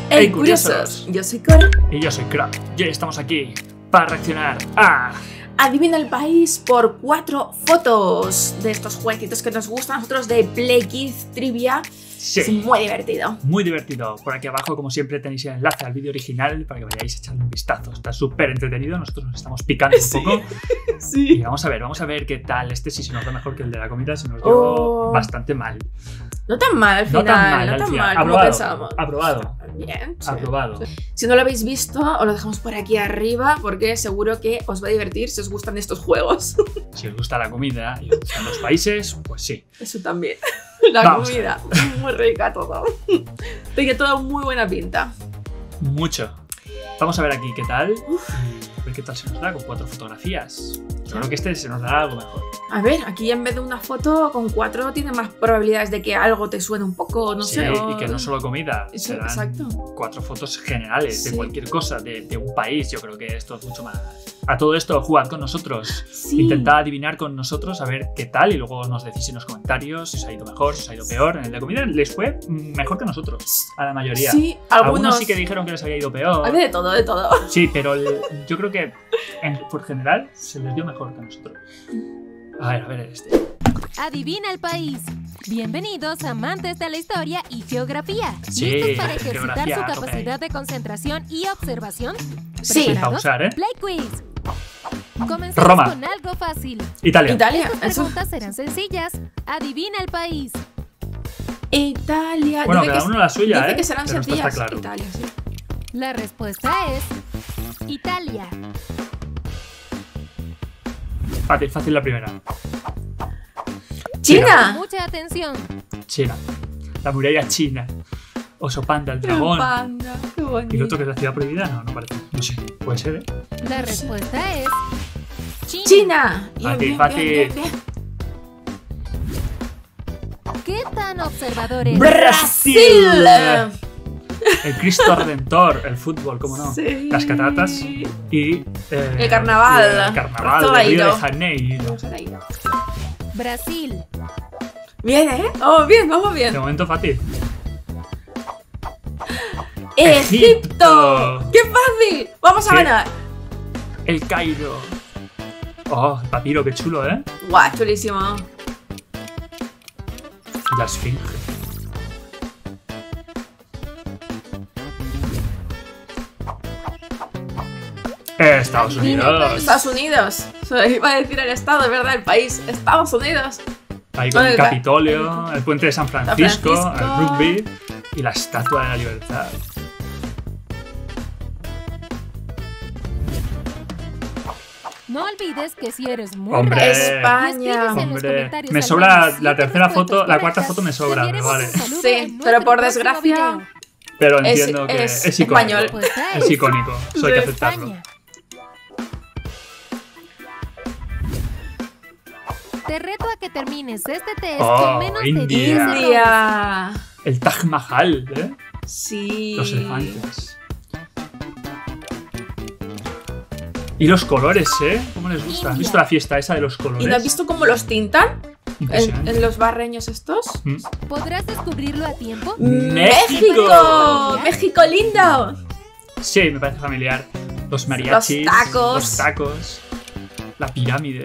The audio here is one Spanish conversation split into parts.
¡Hey, curiosos! Yo soy Cora. Y yo soy Crap. Y hoy estamos aquí para reaccionar a... Adivina el país por 4 fotos de estos jueguitos que nos gustan a nosotros de Play Kids Trivia. Sí. Es muy divertido. Muy divertido. Por aquí abajo, como siempre, tenéis el enlace al vídeo original para que vayáis echando un vistazo. Está súper entretenido. Nosotros nos estamos picando un poco. Sí. Y vamos a ver qué tal. Este sí se nos da mejor que el de la comida. Se nos dio bastante mal. No tan mal al final. No tan mal, no tan mal aprobado, como pensábamos. Aprobado. Bien. Sí. Aprobado. Si no lo habéis visto, os lo dejamos por aquí arriba porque seguro que os va a divertir si os gustan estos juegos. Si os gusta la comida y os gustan los países, pues sí. Eso también. La Vamos. comida. Muy rica todo. Tiene toda muy buena pinta. Mucho. Vamos a ver aquí qué tal. A ver qué tal se nos da con 4 fotografías. Yo creo que este se nos dará algo mejor. A ver, aquí en vez de una foto con 4 tiene más probabilidades de que algo te suene un poco, no Sí, sé. y que no solo comida, Eso, serán exacto. 4 fotos generales Sí. de cualquier cosa, de un país. Yo creo que esto es mucho más. A todo esto, jugad con nosotros. Sí. Intentad adivinar con nosotros a ver qué tal y luego nos decís en los comentarios si os ha ido mejor, si os ha ido peor. En el de comida les fue mejor que a nosotros, a la mayoría. Sí, Algunos sí que dijeron que les había ido peor. Hay de todo, de todo. Sí, pero yo creo que por general se les dio mejor que a nosotros. A ver este. Adivina el país. Bienvenidos amantes de la historia y geografía. Sí, ¿Listos para ejercitar geografía, su ok. capacidad de concentración y observación? Sí. Sin ¿Preparados? pausar, ¿eh? Play quiz. Comencemos Roma. con algo fácil. Italia. Italia. Estas Eso. preguntas serán sencillas. Adivina el país. Italia. Bueno, Dice cada que, uno la suya, dice ¿eh? que serán Pero esto sencillas. está claro. Italia, sí. La respuesta es Italia. Fácil la primera. China. Mucha atención. China. La muralla china. Oso panda, el dragón. Panda, qué bonito. ¿Y el otro que es la ciudad prohibida? No parece. No sé. Puede ser, ¿eh? La respuesta es China. Bien, Fácil, bien, fácil. bien, bien, bien. ¿Qué tan observadores? Brasil. El Cristo Redentor, el fútbol, ¿cómo no? Sí. Las cataratas y... El carnaval. El carnaval de Río de Janeiro. Brasil. Bien, ¿eh? Vamos bien, vamos bien. De momento fácil. ¡Egipto! ¡Qué fácil! ¡Vamos a Sí. ganar! El Cairo. Oh, el papiro, qué chulo, ¿eh? ¡Guau! Chulísimo. La esfinge. Estados Unidos. Estados Unidos. Iba a decir el estado, es verdad, el país. Estados Unidos. Ahí con el Oiga. Capitolio, el puente de San Francisco, Francisco. el rugby y la Estatua de la Libertad. No olvides que si eres muy Hombre. rápido y España. escribes en los Hombre, comentarios me al sobra menos la 7 tercera foto, respuestas la cuarta correctas, foto me sobra, te me enviaremos vale. un saludo Sí, en pero nuestro por próximo desgracia- video. Pero Es- entiendo que es es icónico. español. Respuesta Es icónico, eso hay que Sí. aceptarlo. España. Te reto a que termines este test Oh, con menos de 10 India. errores. India. El Taj Mahal, ¿eh? Sí. Los elefantes. Y los colores, ¿eh? ¿Cómo les gusta? ¿Has visto la fiesta esa de los colores? ¿Y no has visto cómo los tintan? Impresionante. En los barreños estos. Mm. ¿Podrás descubrirlo a tiempo? ¡México! ¡México lindo! Sí, me parece familiar. Los mariachis. Los tacos. Los tacos. La pirámide.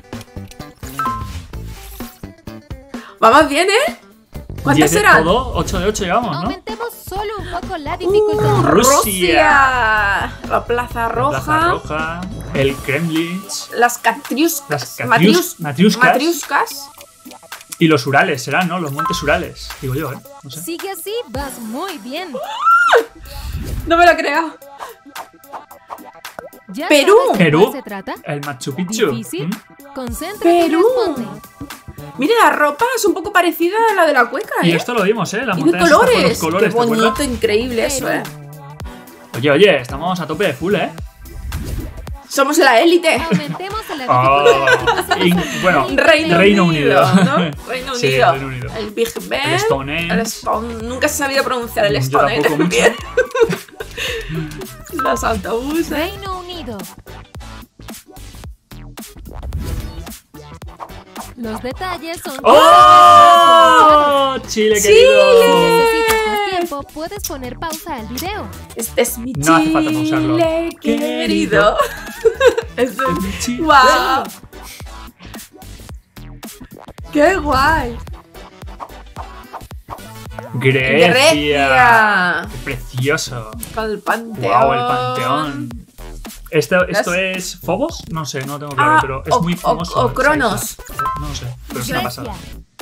Vamos bien, ¿eh? ¿Cuántas 10 de serán? todo, 8 de 8 llevamos, ¿no? Aumentemos solo un poco la dificultad. Rusia. La Plaza Roja. Plaza Roja. El Kremlin. Las Katriuskas. Las Matriuskas. Matriuskas. Y los Urales serán, ¿no? Los montes Urales. Digo yo, ¿eh? No sé. Sigue así, vas muy bien. No me lo creo. ¿Ya Perú. sabes de Perú. cuál se trata? El Machu Picchu. ¿Difícil? ¿Mm? Concéntrate Perú. y responde. Mira, la ropa es un poco parecida a la de la cueca, ¿eh? Y esto lo vimos, ¿eh? Las Y de montañas estas con colores. los colores, Qué ¿te acuerdas? bonito, increíble eso, ¿eh? Oye, estamos a tope de full, ¿eh? Somos la élite. Aumentemos la Oh, dificultad. bueno, Reino Unido, ¿no? Reino Sí, Unido. Reino Unido. El Big Ben. El Stonehenge. Nunca se ha sabido pronunciar el Yo Stonehenge. tampoco mucho. Bien. Los autobuses. Reino Unido. Los detalles son... ¡Oh! Chile, querido. Necesitas más tiempo tiempo, puedes poner pausa al video. Este es mi No hace falta pausarlo. Chile querido. Este es mi Chile. ¡Guau! ¡Qué guay! Grecia. ¡Qué precioso! Con el panteón. ¡Wow! El panteón. ¿Esto es Phobos? No sé, no tengo claro, pero es muy famoso. O Cronos. No sé, pero es una pasada.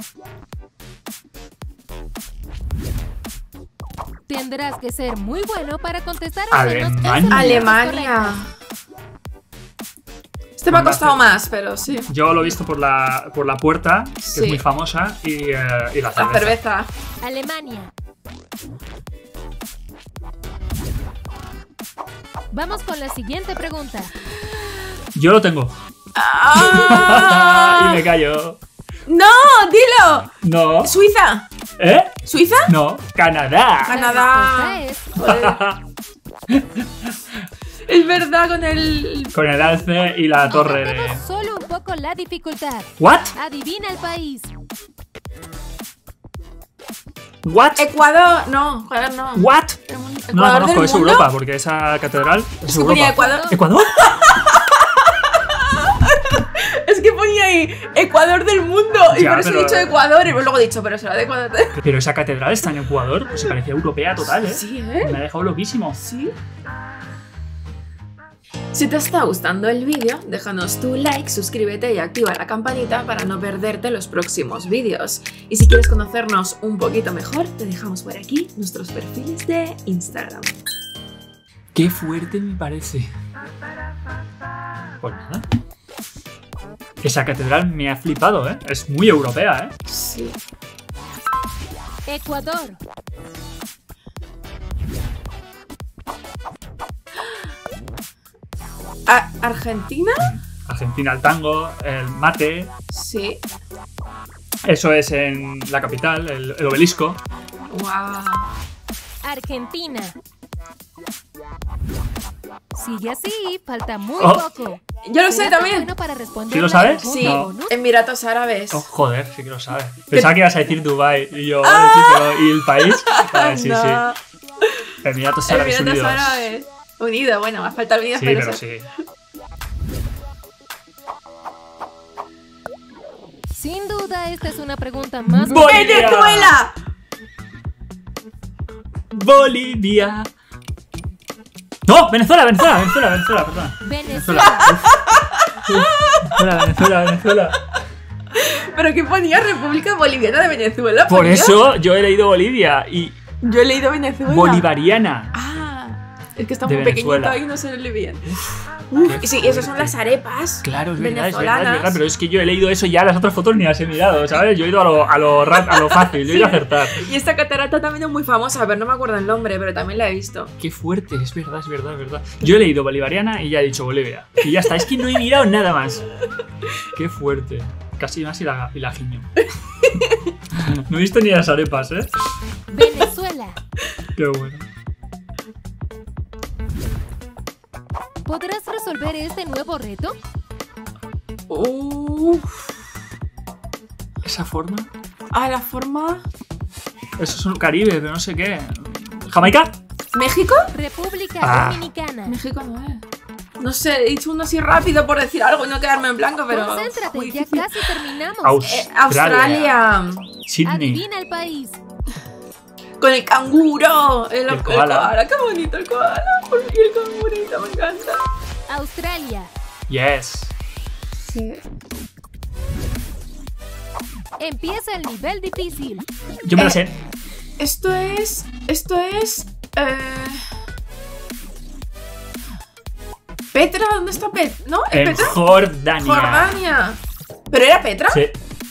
Tendrás que ser muy bueno para contestar al menos Alemania. esas Alemania. Este me ha costado más, pero sí. Yo lo he visto por la puerta, que Sí. es muy famosa, y la La cerveza. cerveza. Alemania. Vamos con la siguiente pregunta. Yo lo tengo. ¡Ah! Y me callo. ¡No! ¡Dilo! No. ¿Suiza? ¿Eh? ¿Suiza? No. Canadá. Canadá. La respuesta es Joder. Es verdad, con el... Con el alce y la torre de... aumentemos solo un poco la dificultad. ¿What? Adivina el país. ¿What? Ecuador. No, joder, no. ¿What? Ecuador No la conozco, del es mundo. Europa, porque esa catedral es que ponía Europa. Ecuador. ¿Ecuador? Es que ponía ahí Ecuador del mundo. Y Ya, por eso he pero- dicho Ecuador. Y luego he dicho, pero será de Ecuador. Pero esa catedral está en Ecuador, pues se parecía europea total, ¿eh? Sí, Me ha dejado loquísimo. Sí. Si te está gustando el vídeo, déjanos tu like, suscríbete y activa la campanita para no perderte los próximos vídeos. Y si quieres conocernos un poquito mejor, te dejamos por aquí nuestros perfiles de Instagram. Qué fuerte me parece. Pues nada. Esa catedral me ha flipado, ¿eh? Es muy europea, ¿eh? Sí. Ecuador. ¿Argentina? Argentina, el tango, el mate. Sí. Eso es en la capital, el obelisco. Wow. Argentina. Sigue así, falta muy Oh. poco. Yo lo sé ¿Será tan también. bueno para responder ¿Sí lo la sabes? pregunta Sí, bonus? Emiratos Árabes. Oh, joder, sí que lo sabes. Pensaba que ibas a decir Dubai y yo, vale, sí, pero ¿y el país? Vale, sí, No. sí. Emiratos Árabes Emiratos Unidos. Árabes. Unido, bueno, me falta unidos, Sí, pero pero sí. sí. Sin duda, esta es una pregunta más. Bolivia. ¡Venezuela! Bolivia. No, Venezuela, perdona. Venezuela. Venezuela. ¿Pero qué ponía? República Boliviana de Venezuela. Por ponía. eso yo he leído Bolivia y Yo he leído Venezuela. bolivariana. Ah, es que está De muy pequeñito Venezuela. y no se lee bien. Qué Sí, esas son fuerte. las arepas. Claro, es verdad, venezolanas. pero es que yo he leído eso ya, las otras fotos ni las he mirado, ¿sabes? Yo he ido a lo fácil, yo he ido a acertar. Y esta catarata también es muy famosa, pero no me acuerdo el nombre, pero también la he visto. Qué fuerte, es verdad. Yo he leído bolivariana y ya he dicho Bolivia. Y ya está, es que no he mirado nada más. Qué fuerte. Casi más y la giño. No he visto ni las arepas, ¿eh? Venezuela. Qué bueno. ¿Podrás resolver este nuevo reto? ¿Esa forma? La forma. Eso es un Caribe, pero no sé qué. ¿Jamaica? ¿México? República Ah. Dominicana. México no es. No sé, he dicho uno así rápido por decir algo y no quedarme en blanco, pero. Concéntrate, muy ya difícil. casi terminamos. Australia. Sydney. Adivina el país. Con el canguro. El koala. Qué bonito el koala. Porque el cangurito me encanta. Australia. Yes. Sí. Empieza el nivel difícil. Yo me la sé. Esto es. Petra, ¿dónde está Petra? ¿No? ¿Es En Petra? Jordania. Jordania. ¿Pero era Petra? Sí.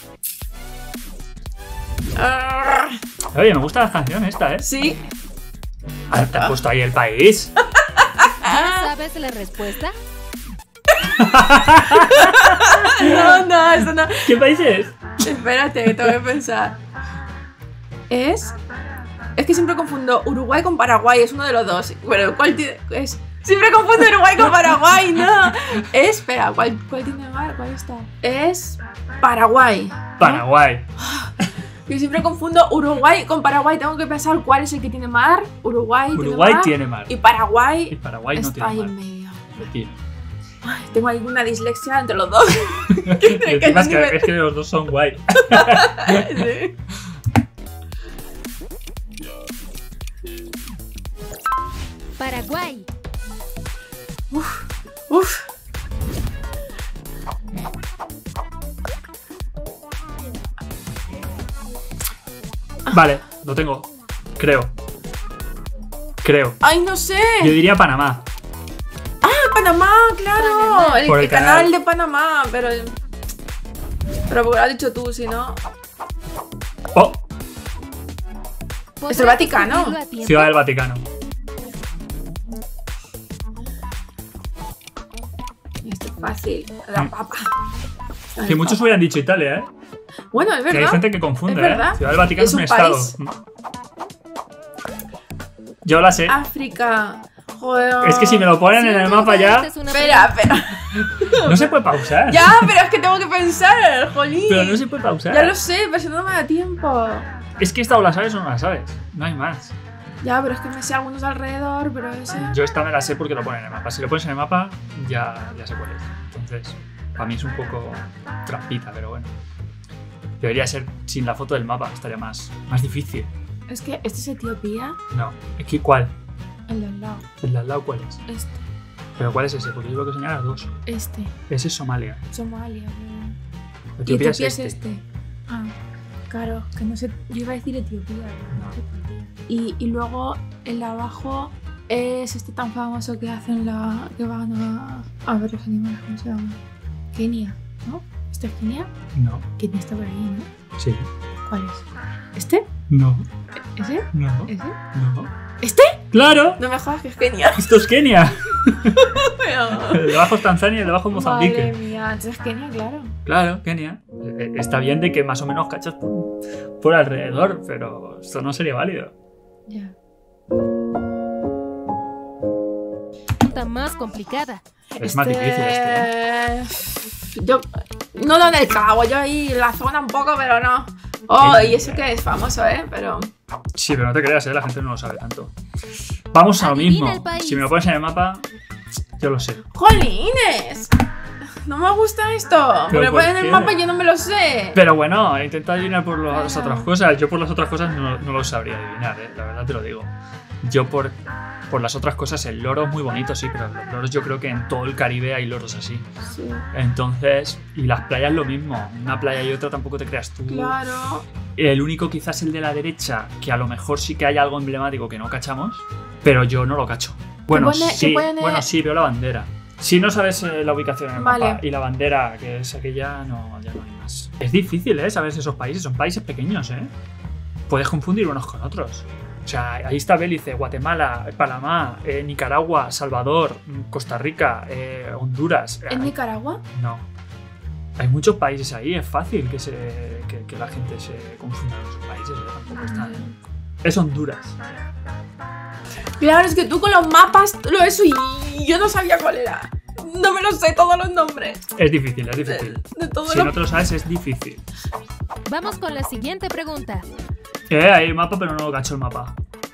Ah, Oye, me gusta la canción esta, ¿eh? sí. Ah, te has puesto ahí el país. ¿Ya sabes la respuesta? No, eso no. ¿Qué país es? Espérate, que tengo que pensar. Es que siempre confundo Uruguay con Paraguay, es uno de los dos. Bueno, ¿cuál es? Siempre confundo Uruguay con Paraguay, no. Espera, ¿cuál tiene mar? ¿Cuál está? Es Paraguay. ¿no? Paraguay. Yo siempre confundo Uruguay con Paraguay. Tengo que pensar cuál es el que tiene mar. Uruguay tiene mar. Y Paraguay, Y Paraguay no está tiene ahí mar. en medio. Tío. Ay, tengo ahí una dislexia entre los dos. Y encima es que los dos son guay. Sí. Paraguay. Uf. Vale, lo tengo. Creo. Ay, no sé. Yo diría Panamá. Panamá, claro. Panamá. Por El el canal canal. de Panamá, pero porque lo has dicho tú, si no. Oh, Es el Vaticano. ¿Podrás escribirlo a tiempo? Ciudad del Vaticano. Esto es fácil. La papa. Que muchos hubieran dicho Italia, ¿eh? Bueno, es Que hay verdad. gente que confunde, Es verdad. ¿eh? Ciudad del Vaticano Es es un un estado. país. Yo la sé. África. Joder. Es que si me lo ponen en el mapa ya, Esta es una Espera. no se puede pausar. Ya, pero es que tengo que pensar, jolín. Pero no se puede pausar. Ya lo sé, pero si no me da tiempo. Es que esta o la sabes o no la sabes. No hay más. Ya, pero es que me sé algunos alrededor, pero ese. Yo esta me la sé porque lo ponen en el mapa. Si lo pones en el mapa, ya sé cuál es. Entonces, para mí es un poco trampita, pero bueno. Debería ser sin la foto del mapa, estaría más difícil. Es que este es Etiopía, No. Es que ¿cuál? el de al lado. ¿El de al lado cuál es? Este, ¿Pero cuál es ese? Porque yo creo que señalas dos. este. Ese es Somalia. Somalia, ¿verdad? Etiopía, Etiopía es este. Ah, claro, que no sé. Yo iba a decir Etiopía, pero no sé por qué. Y luego el de abajo es este tan famoso que hacen que van a ver los animales, ¿cómo se llama? Kenia, ¿no? ¿Este es Kenia? No. Kenia está por ahí, ¿no? Sí. ¿Cuál es? ¿Este? No. ¿Ese? No. ¿Ese? No. ¿Este? ¡Claro! No me jodas que es Kenia. Esto es Kenia. Pero... El de abajo es Tanzania y el de abajo es Mozambique. Madre mía, entonces es Kenia, claro. Claro, Kenia. Está bien de que más o menos cachas por alrededor, pero esto no sería válido. Ya. pregunta más complicada. Es más difícil este. Yo no donde el cabo, yo ahí en la zona un poco, pero no. Oh, y eso que es famoso, pero... Sí, pero no te creas, la gente no lo sabe tanto. Vamos a lo Adivina mismo. el país. Si me lo pones en el mapa, yo lo sé. ¡Jolines! No me gusta esto. ¿Pero Me lo por ponen en el qué? mapa y yo no me lo sé. Pero bueno, intenta adivinar por las Ah. otras cosas. Yo por las otras cosas no lo sabría adivinar, la verdad te lo digo. Yo por las otras cosas, el loro es muy bonito, sí, pero los loros yo creo que en todo el Caribe hay loros así. Sí, Entonces, y las playas lo mismo. Una playa y otra tampoco te creas tú. claro. El único quizás el de la derecha, que a lo mejor sí que hay algo emblemático que no cachamos, pero yo no lo cacho. Bueno, pone- sí, te pone- bueno, sí, veo la bandera. Si no sabes la ubicación en el Vale. mapa y la bandera, que es aquella, no, ya no hay más. Es difícil, saber esos países. Son países pequeños, Puedes confundir unos con otros. O sea, ahí está Belice, Guatemala, Panamá, Nicaragua, Salvador, Costa Rica, Honduras. ¿En Nicaragua? No. Hay muchos países ahí, es fácil que la gente se confunda en los países. Tampoco es tan- Es Honduras. Claro, es que tú con los mapas, lo eso y yo no sabía cuál era. No me lo sé todos los nombres. Es difícil, es difícil. De todos Si los... no te lo sabes, es difícil. Vamos con la siguiente pregunta. Hay el mapa, pero no lo cacho el mapa.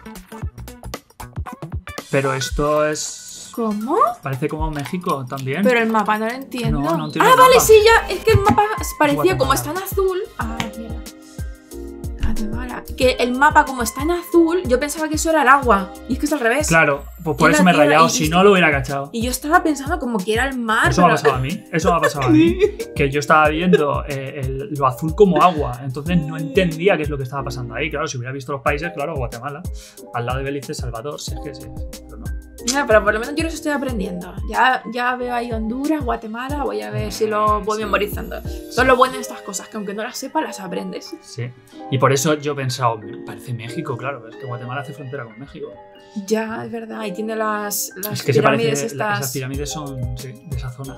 Pero esto es... ¿Cómo? Parece como México también. Pero el mapa no lo entiendo. No, no entiendo Ah, el vale, mapa. sí, ya. Es que el mapa parecía como está Guatemala. en azul. Ah, mira. Guatemala. Que el mapa como está en azul, yo pensaba que eso era el agua. Y es que es al revés. Claro, pues por Y eso la me he tierra, rayado. y Si esto- no lo hubiera cachado. Y yo estaba pensando como que era el mar. Eso me ha pero- pasado a mí. Eso me ha pasado a mí. Que yo estaba viendo lo azul como agua. Entonces no entendía qué es lo que estaba pasando ahí. Claro, si hubiera visto los países, claro, Guatemala. Al lado de Belice, Salvador. Si es que sí. Pero no. Mira, pero por lo menos yo los estoy aprendiendo. Ya veo ahí Honduras, Guatemala. Voy a ver si lo voy memorizando. Son lo bueno de estas cosas, que aunque no las sepas, las aprendes. Sí. Y por eso yo he pensado, parece México, claro. Es que Guatemala hace frontera con México. Ya, es verdad. Y tiene las Es que se pirámides parece. estas. Esas pirámides son sí, de esa zona.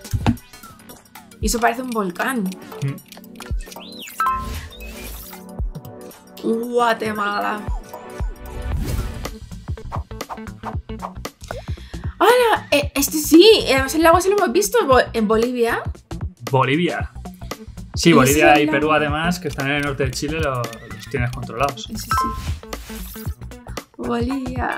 Y eso parece un volcán. Guatemala. ¡Hala! Este sí, además el lago se lo hemos visto en Bolivia. Bolivia. Sí, ¿Y Bolivia ese y la- Perú además, que están en el norte de Chile, los tienes controlados. Eso sí. Bolivia.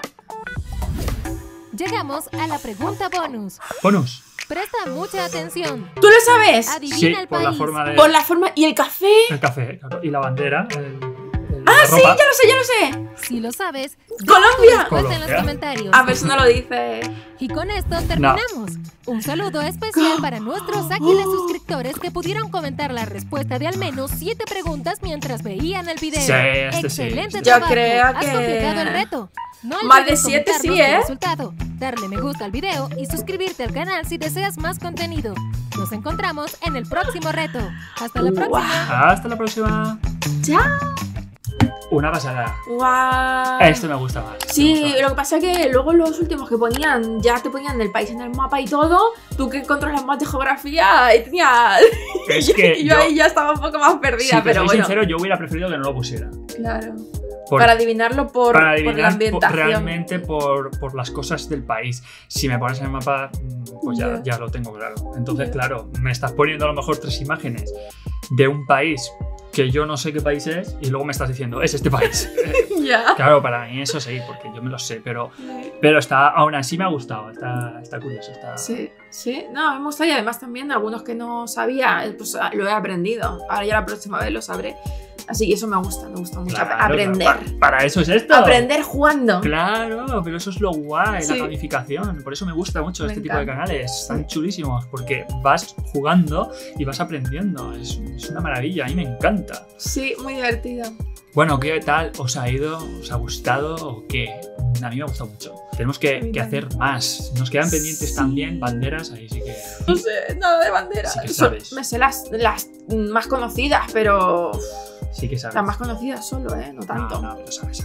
Llegamos a la pregunta bonus. Bonus. Presta mucha atención. ¿Tú lo sabes? Adivina Sí, el por país. la forma de... Por la forma... ¿Y el café? El café, claro, y la bandera, la Ah, sí, ropa. ya lo sé, ya lo sé. Si lo sabes, ¡Colombia! respuesta en los Colombia. comentarios. A ver si no lo dice. Y con esto terminamos. Un saludo especial para nuestros ágiles suscriptores que pudieron comentar la respuesta de al menos 7 preguntas mientras veían el video. Sí, este sí. Excelente Yo trabajo. creo Has que- completado el reto. No Más de olvides 7 sí, comentarnos tu ¿eh? resultado, darle me gusta al video y suscribirte al canal si deseas más contenido. Nos encontramos en el próximo reto. Hasta la Guau. próxima. Hasta la próxima. ¡Chao! Una pasada. ¡Guau! Esto me gusta más. Sí, lo que pasa es que luego los últimos que ponían, ya te ponían el país en el mapa y todo. Tú que controlas más de geografía y tenía... Es que y yo ahí ya estaba un poco más perdida, si te pero soy bueno. sincero, yo hubiera preferido que no lo pusiera. Claro. Por- Para adivinarlo por para la adivinar ambientación. realmente por las cosas del país. Si me pones en el mapa, pues Ya. ya lo tengo claro. Entonces, Ya. claro, me estás poniendo a lo mejor 3 imágenes de un país que yo no sé qué país es y luego me estás diciendo, es este país. Ya. Claro, para mí eso sí, porque yo me lo sé, pero está, aún así me ha gustado, está curioso. Está... Sí, sí. No, me gusta y además también algunos que no sabía, pues lo he aprendido. Ahora ya la próxima vez lo sabré. Así que eso me gusta mucho Claro, aprender. claro, para eso es esto. Aprender jugando. Claro, pero eso es lo guay, Sí. la gamificación. Por eso me gusta mucho Me este tipo de encanta. canales. Están Sí. chulísimos porque vas jugando y vas aprendiendo. Es una maravilla, a mí me encanta. Sí, muy divertido. Bueno, ¿qué tal? ¿Os ha ido? ¿Os ha gustado o qué? A mí me ha gustado mucho. Tenemos A que mí hacer más. Nos quedan pendientes Sí. también banderas, ahí sí que... No sé, nada de bandera. Sí que sabes. Me sé las más conocidas, pero Sí que sabes. las más conocidas solo, no tanto. No, pero sabes.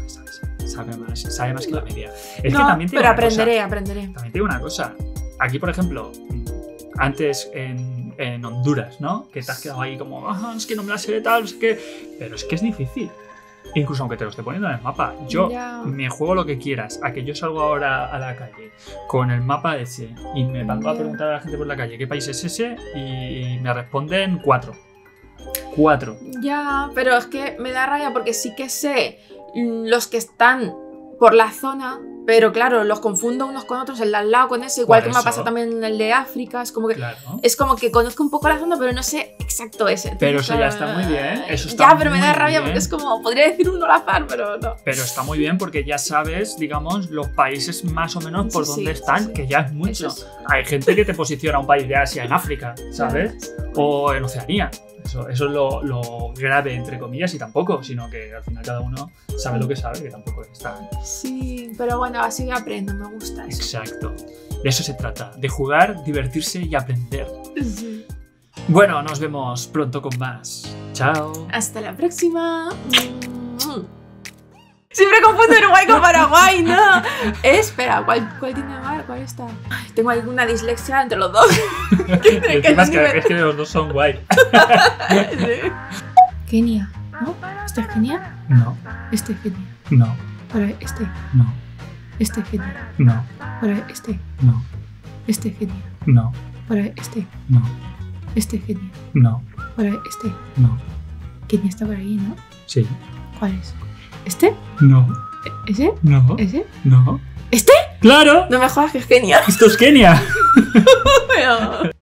Sabe más que la media. Es No, que también te pero digo una cosa. aprenderé. También te digo una cosa. Aquí, por ejemplo, antes en Honduras, ¿no? Que te has quedado ahí como, es que no me la sé de tal, no sé qué. Pero es que es difícil. Incluso aunque te lo esté poniendo en el mapa. Yo Ya. me juego lo que quieras. A que yo salgo ahora a la calle con el mapa ese y me pongo a Ya. preguntar a la gente por la calle qué país es ese y me responden 4. 4. Ya, pero es que me da rabia porque sí que sé los que están por la zona, pero claro, los confundo unos con otros, el de al lado con ese, igual Por que me ha eso. pasado también en el de África, Claro. es como que conozco un poco la zona, pero no sé exacto ese. Pero Entonces, eso ya está muy bien, eso está Ya, pero me da muy rabia bien. porque es como, podría decir uno al azar, pero no. Pero está muy bien porque ya sabes, digamos, los países más o menos por Sí, dónde sí, están, sí. que ya es mucho. Eso es. Hay gente que te posiciona un país de Asia en África, ¿sabes? O en Oceanía. Eso es lo grave, entre comillas, y tampoco, sino que al final cada uno sabe lo que sabe, que tampoco es tan... Sí, pero bueno, así aprendo, me gusta eso. Exacto. De eso se trata, de jugar, divertirse y aprender. Sí. Bueno, nos vemos pronto con más. Chao. Hasta la próxima. Siempre confundo Uruguay con Paraguay, ¿no? Espera, ¿cuál tiene más? ¿Cuál está? Ay, tengo alguna dislexia entre los dos. Y encima es que los dos son guay. Kenia, ¿no? ¿Este es Kenia? No, Este es Kenia. no, Para este. no, Este es Kenia. no, Para este. no, Este es Kenia. no, Para este. no, Este es Kenia. no, Para este. no. Kenia está por ahí, ¿no? Sí. ¿Cuál es? ¿Este? No, ¿Ese? no, ¿Ese? no. ¿Este? ¡Claro! No me jodas que es Kenia. ¡Esto es Kenia!